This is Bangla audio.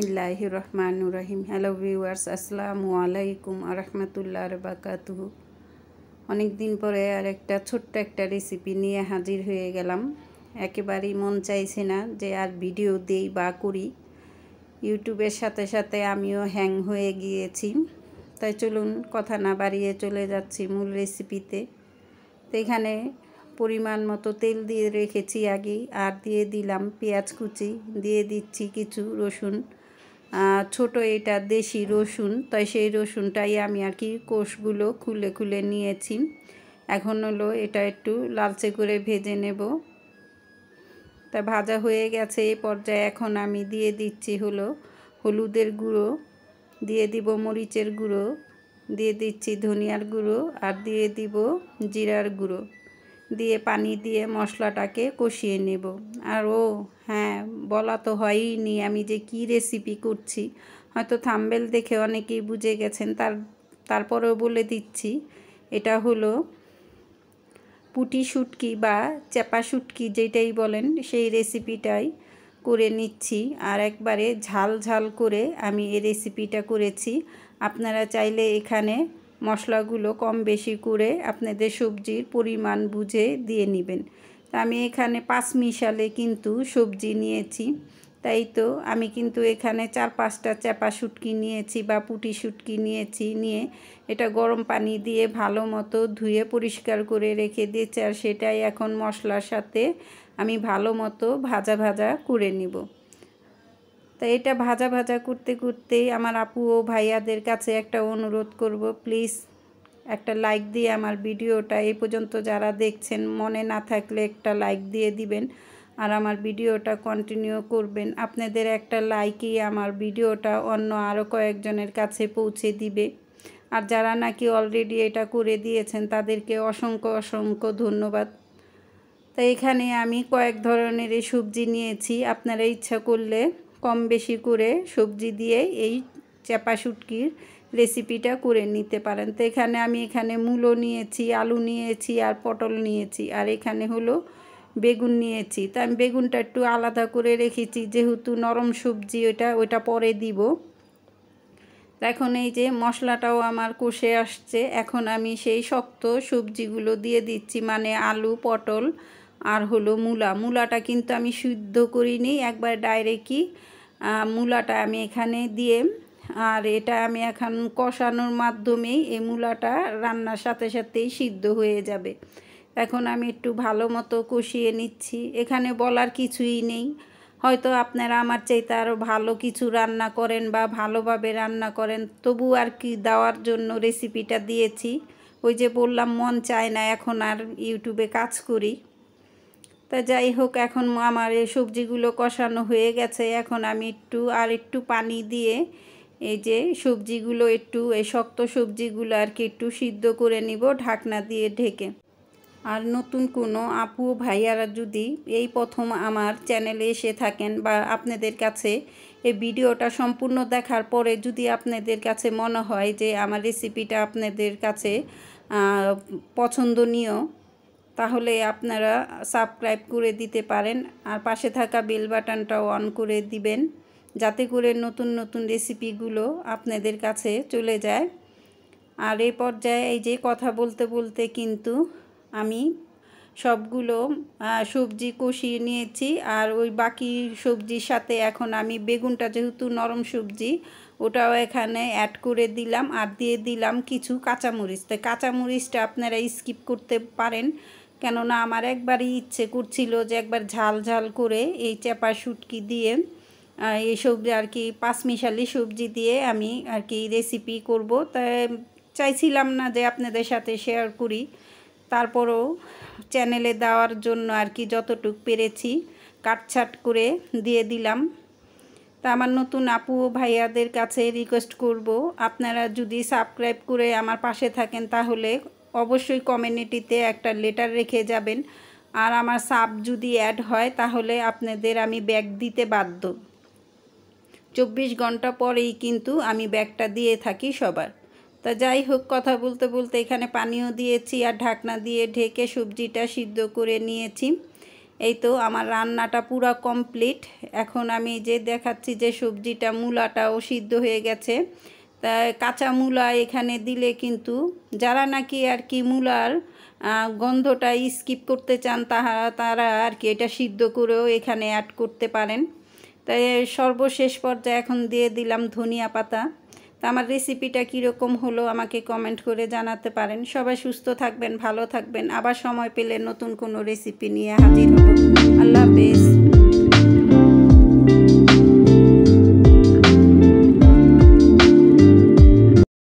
বিসমিল্লাহির রহমানির রহিম। হ্যালো ভিউয়ার্স, আসসালামু আলাইকুম আরহামতুল্লাহ বারাকাতুহু। অনেক দিন পরে আর একটা ছোট্ট একটা রেসিপি নিয়ে হাজির হয়ে গেলাম। একেবারেই মন চাইছে না যে আর ভিডিও দেই বা করি। ইউটিউবের সাথে সাথে আমিও হ্যাং হয়ে গিয়েছি। তাই চলুন কথা না বাড়িয়ে চলে যাচ্ছি মূল রেসিপিতে। তো এখানে পরিমাণ মতো তেল দিয়ে রেখেছি আগেই, আর দিয়ে দিলাম পেঁয়াজ কুচি, দিয়ে দিচ্ছি কিছু রসুন, ছোট এটা দেশি রসুন, তাই সেই রসুনটাই আমি আর কি কোষগুলো খুলে খুলে নিয়েছি। এখন হলো এটা একটু লালচে করে ভেজে নেব। তা ভাজা হয়ে গেছে এই পর্যায়ে এখন আমি দিয়ে দিচ্ছি হলো হলুদের গুঁড়ো, দিয়ে দিব মরিচের গুঁড়ো, দিয়ে দিচ্ছি ধনিয়ার গুঁড়ো, আর দিয়ে দিব জিরার গুঁড়ো, দিয়ে পানি দিয়ে মশলাটাকে কষিয়ে নেব। আর হ্যাঁ, বলা তো হয়নি আমি যে কি রেসিপি করছি, হয়তো থাম্বনেল দেখে অনেকেই বুঝে গেছেন, তারপরেও বলে দিচ্ছি। এটা হলো পুঁটি শুটকি বা চেপা শুটকি যেটাই বলেন, সেই রেসিপিটাই করে নিচ্ছি। আর একবারে ঝাল ঝাল করে আমি এই রেসিপিটা করেছি। আপনারা চাইলে এখানে মশলাগুলো কম বেশি করে আপনাদের সবজির পরিমাণ বুঝে দিয়ে নেবেন। তা আমি এখানে 5 মিশালে কিন্তু সবজি নিয়েছি, তাই তো আমি কিন্তু এখানে 4-5টা চেপা শুটকি নিয়েছি বা পুঁটি শুটকি নিয়েছি। নিয়ে এটা গরম পানি দিয়ে ভালো মতো ধুয়ে পরিষ্কার করে রেখে দিয়েছি, আর সেটাই এখন মশলার সাথে আমি ভালো মতো ভাজা ভাজা করে নিব। তা এটা ভাজা ভাজা করতে করতেই আমার আপু ও ভাইয়াদের কাছে একটা অনুরোধ করব, প্লিজ একটা লাইক দিয়ে আমার ভিডিওটা এই পর্যন্ত যারা দেখছেন, মনে না থাকলে একটা লাইক দিয়ে দিবেন, আর আমার ভিডিওটা কন্টিনিউ করবেন। আপনাদের একটা লাইকই আমার ভিডিওটা অন্য আরও কয়েকজনের কাছে পৌঁছে দিবে। আর যারা নাকি অলরেডি এটা করে দিয়েছেন তাদেরকে অসংখ্য অসংখ্য ধন্যবাদ। তাই এখানে আমি কয়েক ধরনের এই সবজি নিয়েছি, আপনারা ইচ্ছা করলে কম বেশি করে সবজি দিয়ে এই চেপা শুটকির রেসিপিটা করে নিতে পারেন। তো এখানে মূলো নিয়েছি, আলু নিয়েছি, আর পটল নিয়েছি, আর এখানে হলো বেগুন নিয়েছি। তো আমি বেগুনটা একটু আলাদা করে রেখেছি, যেহেতু নরম সবজি ওইটা পরে দিব। এখন এই যে মশলাটাও আমার কষে আসছে, এখন আমি সেই শক্ত সবজিগুলো দিয়ে দিচ্ছি, মানে আলু, পটল আর হলো মূলাটা কিন্তু আমি সিদ্ধ করিনি, একবার ডাইরেক্টই মূলাটা আমি এখানে দিয়ে, আর এটা আমি এখন কষানোর মাধ্যমেই এই মূলাটা রান্নার সাথে সাথেই সিদ্ধ হয়ে যাবে। এখন আমি একটু ভালো মতো কষিয়ে নিচ্ছি। এখানে বলার কিছুই নেই, হয়তো আপনারা আমার চাইতে আরও ভালো কিছু রান্না করেন বা ভালোভাবে রান্না করেন, তবু আর কি দেওয়ার জন্য রেসিপিটা দিয়েছি। ওই যে বললাম, মন চায় না এখন আর ইউটিউবে কাজ করি। তা যাই হোক, এখন আমার এই সবজিগুলো কষানো হয়ে গেছে। এখন আমি একটু পানি দিয়ে এই যে সবজিগুলো এই শক্ত সবজিগুলো আর কি একটু সিদ্ধ করে নিব ঢাকনা দিয়ে ঢেকে। আর নতুন কোনো আপু ভাইয়ারা যদি এই প্রথম আমার চ্যানেলে এসে থাকেন, বা আপনাদের কাছে এই ভিডিওটা সম্পূর্ণ দেখার পরে যদি আপনাদের কাছে মনে হয় যে আমার রেসিপিটা আপনাদের কাছে পছন্দনীয়, তাহলে আপনারা সাবস্ক্রাইব করে দিতে পারেন, আর পাশে থাকা বেল বাটনটাও অন করে দিবেন, যাতে করে নতুন নতুন রেসিপিগুলো আপনাদের কাছে চলে যায়। আর এই পর্যায়ে এই যে কথা বলতে বলতে কিন্তু আমি সবগুলো সবজি কষিয়ে নিয়েছি, আর ওই বাকি সবজির সাথে এখন আমি বেগুনটা, যেহেতু নরম সবজি, ওটাও এখানে অ্যাড করে দিলাম, আর দিয়ে দিলাম কিছু কাঁচামরিচ। তাই কাঁচামরিচটা আপনারা স্কিপ করতে পারেন, কেননা আমার একবারই ইচ্ছে করছিল যে একবার ঝাল ঝাল করে এই চেপা শুটকি দিয়ে এই সবজি আর কি 5 মিশালি সবজি দিয়ে আমি আর কি রেসিপি করব। তাই চাইছিলাম না যে আপনাদের সাথে শেয়ার করি, তারপরও চ্যানেলে দেওয়ার জন্য আর কি যতটুকু পেরেছি কাটছাট করে দিয়ে দিলাম। তা আমার নতুন আপু ভাইয়াদের কাছে রিকোয়েস্ট করব, আপনারা যদি সাবস্ক্রাইব করে আমার পাশে থাকেন তাহলে অবশ্যই কমিউনিটিতে একটা লেটার রেখে যাবেন, আর আমার সাব যদি অ্যাড হয় তাহলে আপনাদের আমি ব্যাগ দিতে বাধ্য। 24 ঘন্টা পরেই কিন্তু আমি ব্যাগটা দিয়ে থাকি সবার। তা যাই হোক, কথা বলতে বলতে এখানে পানিও দিয়েছি, আর ঢাকনা দিয়ে ঢেকে সবজিটা সিদ্ধ করে নিয়েছি। এই তো আমার রান্নাটা পুরো কমপ্লিট। এখন আমি যে দেখাচ্ছি যে সবজিটা মূলাটাও সিদ্ধ হয়ে গেছে। তা কাঁচা মূলা এখানে দিলে কিন্তু যারা নাকি আর কি মূলার গন্ধটা স্কিপ করতে চান তারা আর কি এটা সিদ্ধ করেও এখানে অ্যাড করতে পারেন। তাই সর্বশেষ পর্যায়ে এখন দিয়ে দিলাম ধনিয়া পাতা। তা আমার রেসিপিটা কীরকম হলো আমাকে কমেন্ট করে জানাতে পারেন। সবাই সুস্থ থাকবেন, ভালো থাকবেন। আবার সময় পেলে নতুন কোনো রেসিপি নিয়ে হাজির হব। আল্লাহ হাফেজ।